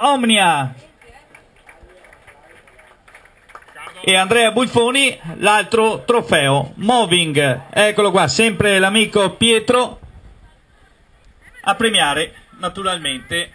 Omnia e Andrea Bulfoni l'altro trofeo Moving. Eccolo qua, sempre l'amico Pietro a premiare naturalmente.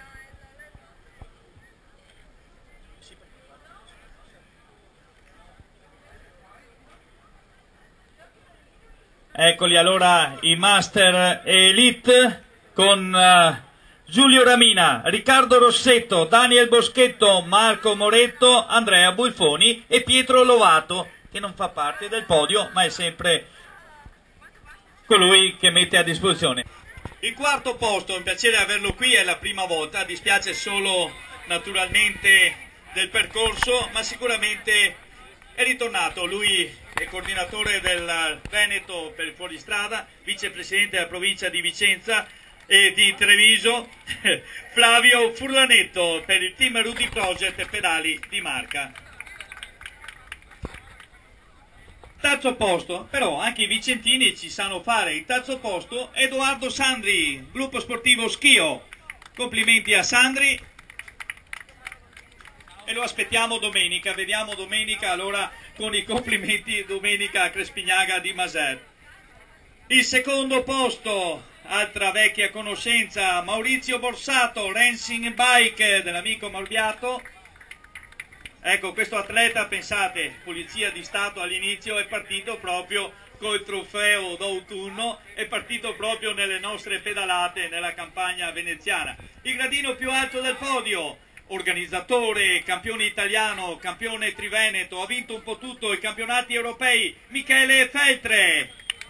Eccoli allora i Master Elite con Giulio Ramina, Riccardo Rossetto, Daniel Boschetto, Marco Moretto, Andrea Bulfoni e Pietro Lovato, che non fa parte del podio ma è sempre colui che mette a disposizione. Il quarto posto, è un piacere averlo qui, è la prima volta, dispiace solo naturalmente del percorso, ma sicuramente è ritornato. Lui è coordinatore del Veneto per il fuoristrada, vicepresidente della provincia di Vicenza e di Treviso, Flavio Furlanetto per il team Rudy Project Pedali di Marca. Terzo posto, però anche i vicentini ci sanno fare. Il terzo posto, Edoardo Sandri, gruppo sportivo Schio. Complimenti a Sandri e lo aspettiamo domenica. Vediamo domenica allora con i complimenti domenica a Crespignaga di Maser. Il secondo posto, altra vecchia conoscenza, Maurizio Borsato, Racing Bike dell'amico Morbiato. Ecco, questo atleta, pensate, Polizia di Stato all'inizio, è partito proprio col trofeo d'autunno, è partito proprio nelle nostre pedalate nella campagna veneziana. Il gradino più alto del podio, organizzatore, campione italiano, campione triveneto, ha vinto un po' tutto i campionati europei, Michele Feltre.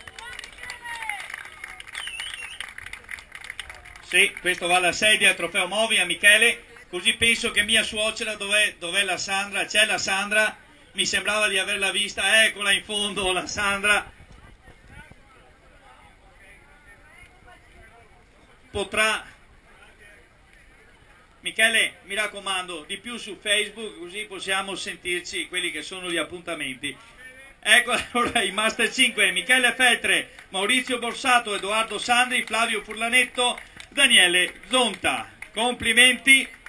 Sì, questo va alla sedia, il trofeo Movi a Michele. Così penso che mia suocera, dov'è la Sandra? C'è la Sandra? Mi sembrava di averla vista, eccola in fondo la Sandra. Potrà... Michele, mi raccomando, di più su Facebook, così possiamo sentirci quelli che sono gli appuntamenti. Ecco allora i Master 5, Michele Feltre, Maurizio Borsato, Edoardo Sandri, Flavio Furlanetto, Daniele Zonta. Complimenti.